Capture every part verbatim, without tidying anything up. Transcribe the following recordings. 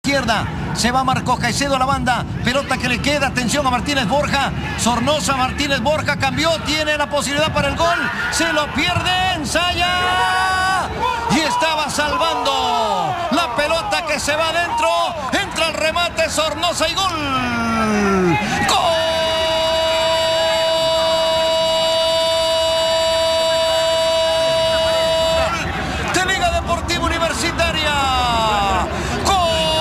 izquierda, se va Marcos Caicedo a la banda, pelota que le queda, atención a Martínez Borja, Sornosa, Martínez Borja cambió, tiene la posibilidad para el gol, se lo pierde, ensaya y estaba salvando la pelota que se va adentro, entra el remate, Sornosa y gol, ¡gol! Universitaria. ¡Gol!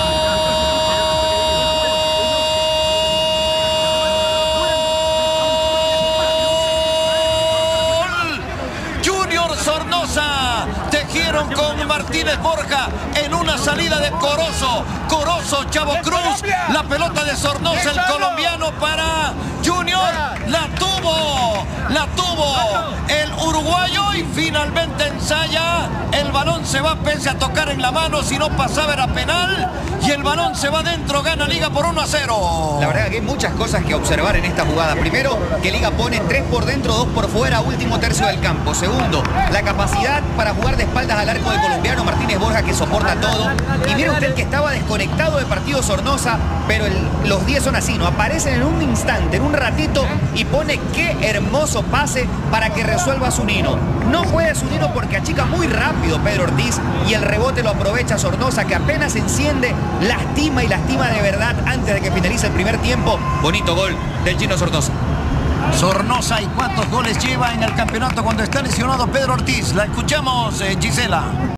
Junior Sornosa tejieron con Martínez Borja en una salida de Corozo. Corozo, Chavo Cruz. La pelota de Sornosa, el colombiano para Junior. La tuvo, la tuvo el uruguayo y finalmente ensaya. El balón se va pese a tocar en la mano, si no pasaba era penal. Y el balón se va dentro, gana Liga por uno a cero. La verdad que hay muchas cosas que observar en esta jugada. Primero, que Liga pone tres por dentro, dos por fuera, último tercio del campo. Segundo, la capacidad para jugar de espaldas al arco del colombiano Martínez Borja, que soporta todo. Y mire usted que estaba desconectado de partido Sornosa, pero el, los diez son así, ¿no? Aparecen en un instante, en un ratito, y pone qué hermoso pase para que resuelva Zunino. No puede Zunino porque achica muy rápido Pedro Ortiz y el rebote lo aprovecha Sornosa, que apenas enciende, lastima y lastima de verdad antes de que finalice el primer tiempo. Bonito gol del Gino Sornosa. Sornosa, ¿y cuántos goles lleva en el campeonato cuando está lesionado Pedro Ortiz? La escuchamos, eh, Gisela.